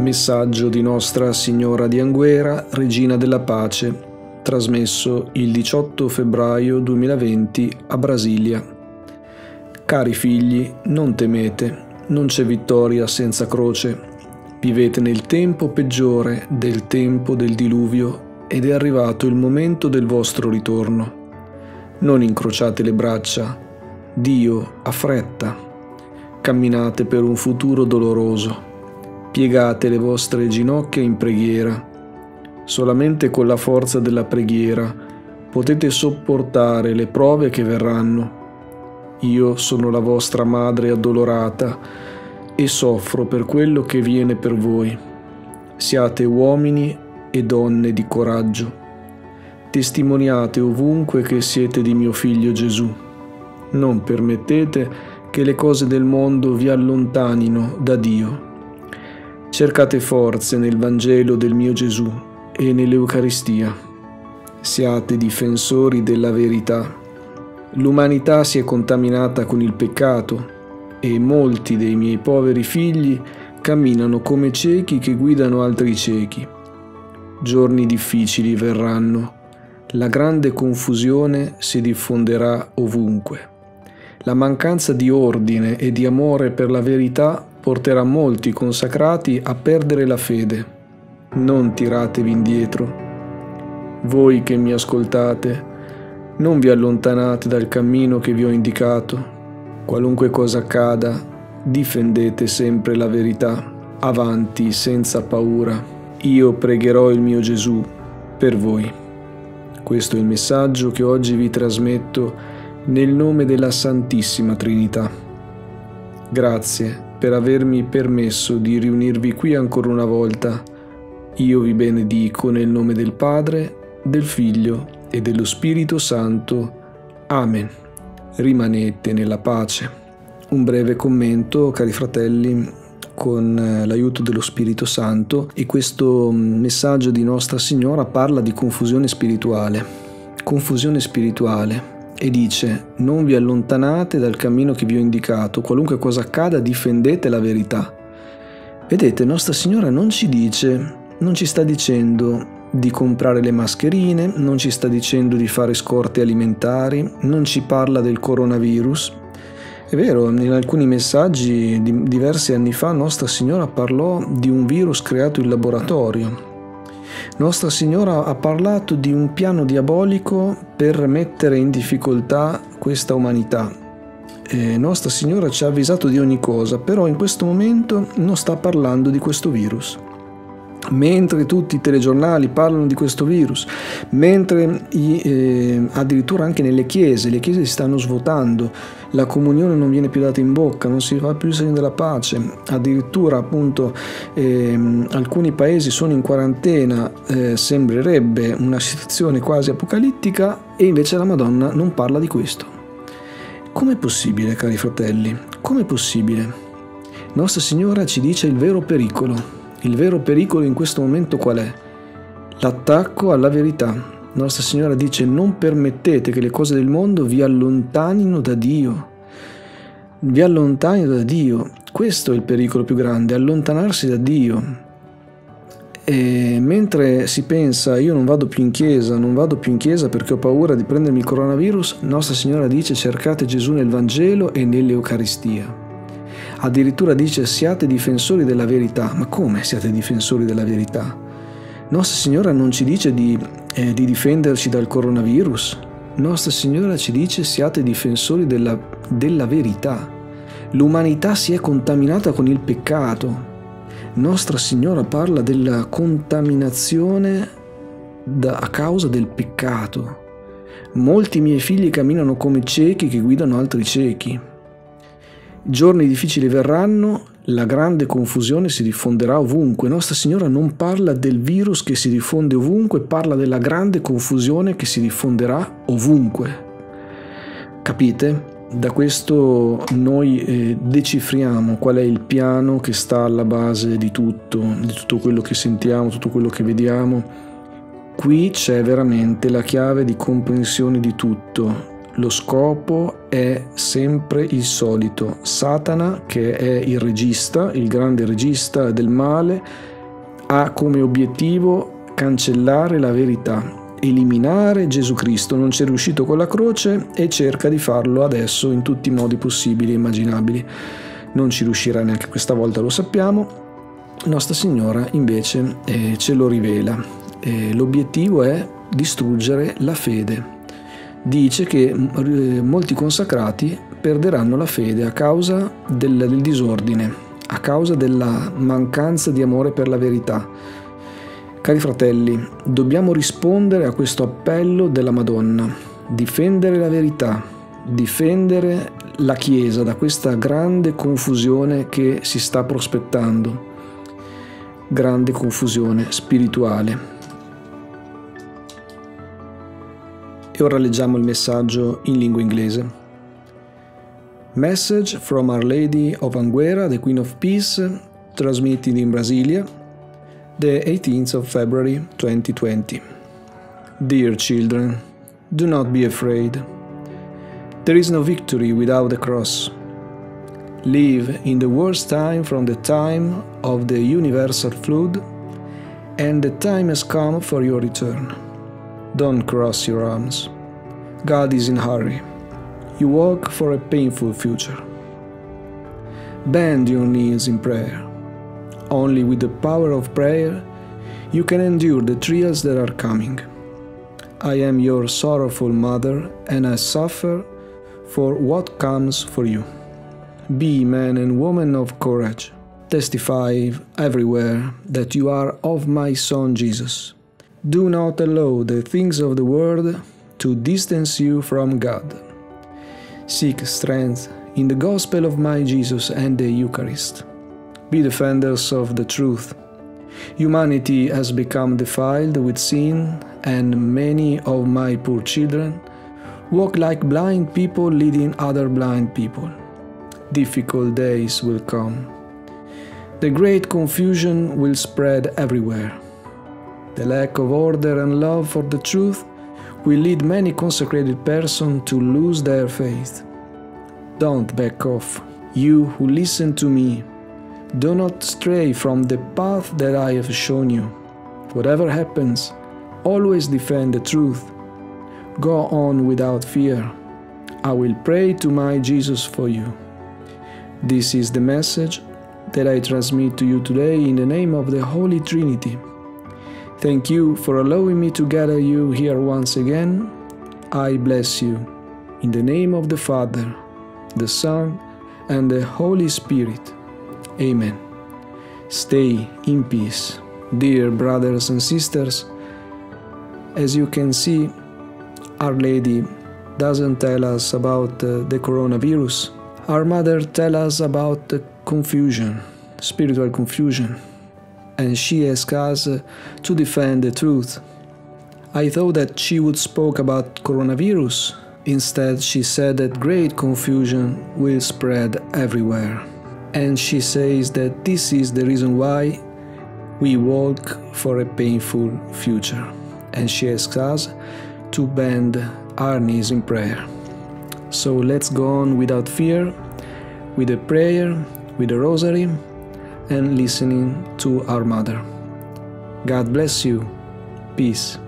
Messaggio di Nostra Signora di Anguera, Regina della Pace, trasmesso il 18 febbraio 2020 a Brasilia. Cari figli, non temete, non c'è vittoria senza croce. Vivete nel tempo peggiore del tempo del diluvio ed è arrivato il momento del vostro ritorno. Non incrociate le braccia, Dio ha fretta. Camminate per un futuro doloroso. Piegate le vostre ginocchia in preghiera. Solamente con la forza della preghiera potete sopportare le prove che verranno. Io sono la vostra madre addolorata e soffro per quello che viene per voi. Siate uomini e donne di coraggio. Testimoniate ovunque che siete di mio figlio Gesù. Non permettete che le cose del mondo vi allontanino da Dio. Cercate forze nel Vangelo del mio Gesù e nell'Eucaristia. Siate difensori della verità. L'umanità si è contaminata con il peccato e molti dei miei poveri figli camminano come ciechi che guidano altri ciechi. Giorni difficili verranno. La grande confusione si diffonderà ovunque. La mancanza di ordine e di amore per la verità porterà molti consacrati a perdere la fede. Non tiratevi indietro. Voi che mi ascoltate, non vi allontanate dal cammino che vi ho indicato. Qualunque cosa accada, difendete sempre la verità. Avanti senza paura. Io pregherò il mio Gesù per voi. Questo è il messaggio che oggi vi trasmetto nel nome della Santissima Trinità. Grazie per avermi permesso di riunirvi qui ancora una volta. Io vi benedico nel nome del Padre, del Figlio e dello Spirito Santo. Amen. Rimanete nella pace. Un breve commento, cari fratelli, con l'aiuto dello Spirito Santo, e questo messaggio di Nostra Signora parla di confusione spirituale. Confusione spirituale. E dice: non vi allontanate dal cammino che vi ho indicato, qualunque cosa accada difendete la verità. Vedete, Nostra Signora non ci sta dicendo di comprare le mascherine, non ci sta dicendo di fare scorte alimentari, non ci parla del coronavirus. È vero, in alcuni messaggi di diversi anni fa Nostra Signora parlò di un virus creato in laboratorio. Nostra Signora ha parlato di un piano diabolico per mettere in difficoltà questa umanità. Nostra Signora ci ha avvisato di ogni cosa, però in questo momento non sta parlando di questo virus. Mentre tutti i telegiornali parlano di questo virus, mentre addirittura anche nelle chiese, le chiese si stanno svuotando, la comunione non viene più data in bocca, non si fa più il segno della pace, addirittura appunto alcuni paesi sono in quarantena, sembrerebbe una situazione quasi apocalittica, e invece la Madonna non parla di questo. Com'è possibile, cari fratelli? Com'è possibile? Nostra Signora ci dice il vero pericolo. Il vero pericolo in questo momento qual è? L'attacco alla verità. Nostra Signora dice: non permettete che le cose del mondo vi allontanino da Dio. Vi allontanino da Dio. Questo è il pericolo più grande, allontanarsi da Dio. E mentre si pensa: io non vado più in chiesa perché ho paura di prendermi il coronavirus, Nostra Signora dice: cercate Gesù nel Vangelo e nell'Eucaristia. Addirittura dice: siate difensori della verità. Ma come siate difensori della verità? Nostra Signora non ci dice di difenderci dal coronavirus. Nostra Signora ci dice: siate difensori della verità. L'umanità si è contaminata con il peccato. Nostra Signora parla della contaminazione a causa del peccato. Molti miei figli camminano come ciechi che guidano altri ciechi. Giorni difficili verranno, la grande confusione si diffonderà ovunque. Nostra Signora non parla del virus che si diffonde ovunque, parla della grande confusione che si diffonderà ovunque. Capite? Da questo noi decifriamo qual è il piano che sta alla base di tutto quello che sentiamo, tutto quello che vediamo. Qui c'è veramente la chiave di comprensione di tutto. Lo scopo è sempre il solito. Satana, che è il regista, il grande regista del male, ha come obiettivo cancellare la verità, eliminare Gesù Cristo. Non c'è riuscito con la croce e cerca di farlo adesso in tutti i modi possibili e immaginabili. Non ci riuscirà neanche questa volta, lo sappiamo. Nostra Signora invece ce lo rivela. L'obiettivo è distruggere la fede. Dice che molti consacrati perderanno la fede a causa del disordine, a causa della mancanza di amore per la verità. Cari fratelli, dobbiamo rispondere a questo appello della Madonna, difendere la verità, difendere la Chiesa da questa grande confusione che si sta prospettando, grande confusione spirituale. E ora leggiamo il messaggio in lingua inglese. Message from Our Lady of Anguera, the Queen of Peace, transmitted in Brasilia, the 18th of February 2020. Dear children, do not be afraid. There is no victory without the cross. Live in the worst time from the time of the universal flood, and the time has come for your return. Don't cross your arms. God is in a hurry. You walk for a painful future. Bend your knees in prayer. Only with the power of prayer you can endure the trials that are coming. I am your sorrowful mother, and I suffer for what comes for you. Be men and women of courage. Testify everywhere that you are of my Son Jesus. Do not allow the things of the world to distance you from God. Seek strength in the gospel of my Jesus and the Eucharist. Be defenders of the truth. Humanity has become defiled with sin, and many of my poor children walk like blind people leading other blind people. Difficult days will come. The great confusion will spread everywhere. The lack of order and love for the truth will lead many consecrated persons to lose their faith. Don't back off. You who listen to me, do not stray from the path that I have shown you. Whatever happens, always defend the truth. Go on without fear. I will pray to my Jesus for you. This is the message that I transmit to you today in the name of the Holy Trinity. Thank you for allowing me to gather you here once again. I bless you. In the name of the Father, the Son, and the Holy Spirit. Amen. Stay in peace. Dear brothers and sisters, as you can see, Our Lady doesn't tell us about the coronavirus. Our Mother tells us about the confusion, spiritual confusion, and she asks us to defend the truth. I thought that she would speak about coronavirus. Instead, she said that great confusion will spread everywhere. And she says that this is the reason why we walk for a painful future. And she asks us to bend our knees in prayer. So let's go on without fear, with a prayer, with a rosary, and listening to our Mother. God bless you. Peace.